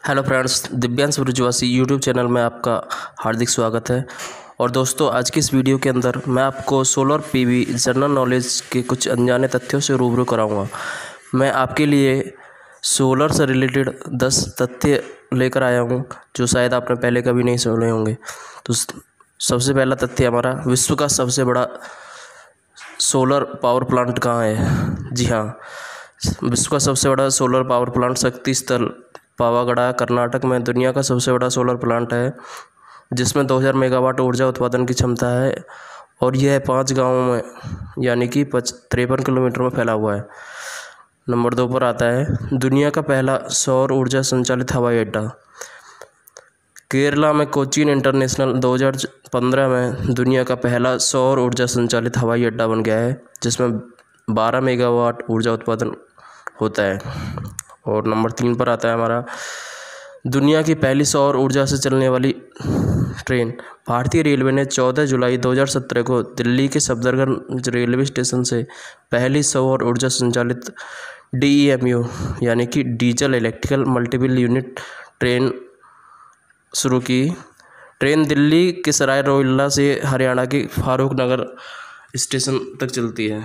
Hello friends, Divyansh Brajwasi YouTube channel में आपका हार्दिक स्वागत है। और दोस्तों, आज की इस वीडियो के अंदर मैं आपको सोलर पीवी जनरल नॉलेज के कुछ अनजाने तथ्यों से रूबरू कराऊंगा। मैं आपके लिए सोलर से रिलेटेड 10 तथ्य लेकर आया हूं जो शायद आपने पहले कभी नहीं सुने होंगे। तो सबसे पहला तथ्य हमारा, विश्व का सबसे बड़ा सोलर पावर प्लांट कहाँ है? जी हाँ, विश्व का सबसे बड़ा सोलर पावर प्लांट शक्ति स्थल पावागढ़ कर्नाटक में दुनिया का सबसे बड़ा सोलर प्लांट है, जिसमें 2000 मेगावाट ऊर्जा उत्पादन की क्षमता है और यह 5 गांवों में यानी कि 53 किलोमीटर में फैला हुआ है। नंबर 2 पर आता है दुनिया का पहला सौर ऊर्जा संचालित हवाई अड्डा। केरला में कोचीन इंटरनेशनल 2015 में दुनिया का पहला सौर ऊर्जा संचालित हवाई अड्डा बन गया है, जिसमें 12 मेगावाट ऊर्जा उत्पादन होता है। और नंबर 3 पर आता है हमारा, दुनिया की पहली सौर ऊर्जा से चलने वाली ट्रेन। भारतीय रेलवे ने 14 जुलाई 2017 को दिल्ली के सफदरजंग रेलवे स्टेशन से पहली सौर ऊर्जा संचालित DEMU यानी कि diesel electrical multiple unit train शुरू की। ट्रेन दिल्ली के सराय रोहिल्ला से हरियाणा के फारूक नगर स्टेशन तक चलती है।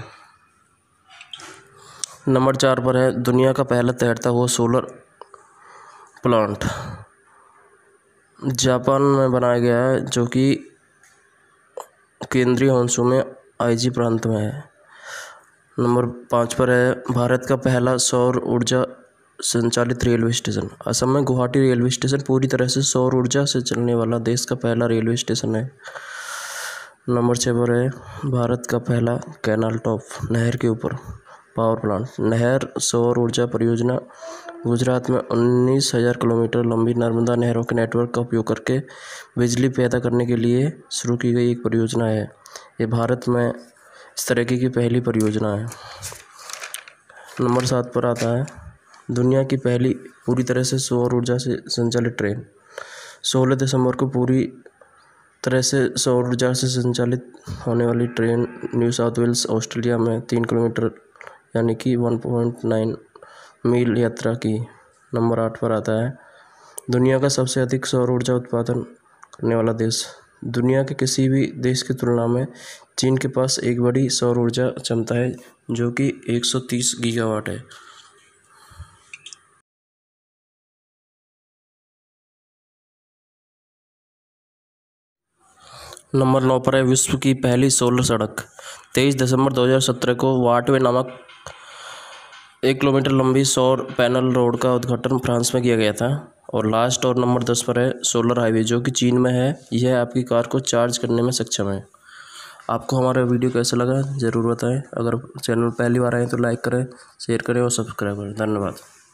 नंबर 4 पर है दुनिया का पहला तैरता हुआ सोलर प्लांट। जापान में बनाया गया है, जो कि केंद्रीय होन्शु में आईजी प्रांत में है। नंबर 5 पर है भारत का पहला सौर ऊर्जा संचालित रेलवे स्टेशन। असम में गुवाहाटी रेलवे स्टेशन पूरी तरह से सौर ऊर्जा से चलने वाला देश का पहला रेलवे स्टेशन है। नंबर 6 पर है भारत का पहला कैनाल टॉप नहर के ऊपर पावर प्लांट। नहर सौर ऊर्जा परियोजना गुजरात में 19,000 किलोमीटर लंबी नर्मदा नहरों के नेटवर्क का उपयोग करके बिजली पैदा करने के लिए शुरू की गई एक परियोजना है। ये भारत में इस तरह की पहली परियोजना है। नंबर 7 पर आता है दुनिया की पहली पूरी तरह से सौर ऊर्जा से संचालित ट्रेन। 16 दिसंबर को पूरी तरह से सौर ऊर्जा से संचालित होने वाली train New South Wales Australia में 3 किलोमीटर यानी कि 1.9 मील यात्रा की। नंबर 8 पर आता है दुनिया का सबसे अधिक सौर ऊर्जा उत्पादन करने वाला देश। दुनिया के किसी भी देश की तुलना में चीन के पास एक बड़ी सौर ऊर्जा क्षमता है, जो कि 130 गीगावाट है। नंबर 9 पर है विश्व की पहली सोलर सड़क। 23 दिसंबर 2017 को वाटवे नामक 1 किलोमीटर लंबी सौर पैनल रोड का उद्घाटन फ्रांस में किया गया था। और लास्ट और नंबर 10 पर है सोलर हाईवे, जो कि चीन में है। यह आपकी कार को चार्ज करने में सक्षम है। आपको हमारा वीडियो कैसा लगा ज़रूर बताएं। अगर चैनल पहली बार आए तो लाइक करें, शेयर करें और सब्सक्राइब करें। धन्यवाद।